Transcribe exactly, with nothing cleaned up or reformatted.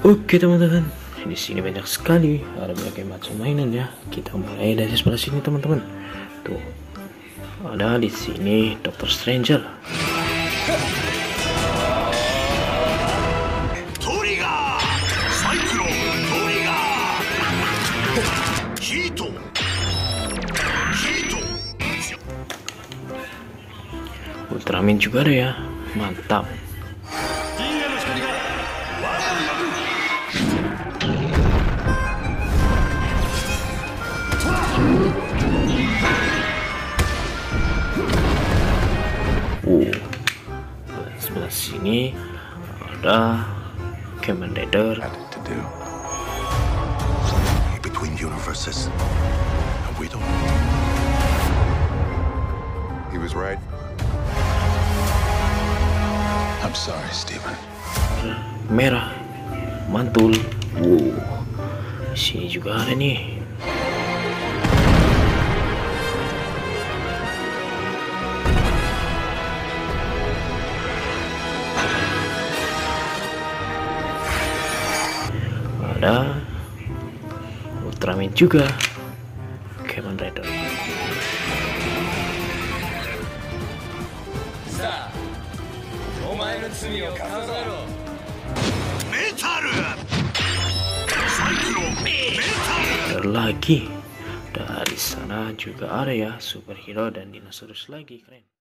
Oke teman-teman, di sini banyak sekali, ada berbagai macam mainan ya. Kita mulai dari sebelah sini teman-teman. Tuh, ada di sini Doctor Stranger. Ultraman juga ada ya, mantap. Uh, sebelah sini ada Kamen Rider. Between universes, and we don't. He was right. I'm sorry, Stephen. Merah, mantul. Wow, sini juga ada nih. Ada Ultraman juga, Kamen Rider. Ada lagi dari sana juga ada ya, superhero dan dinosaurus lagi, keren.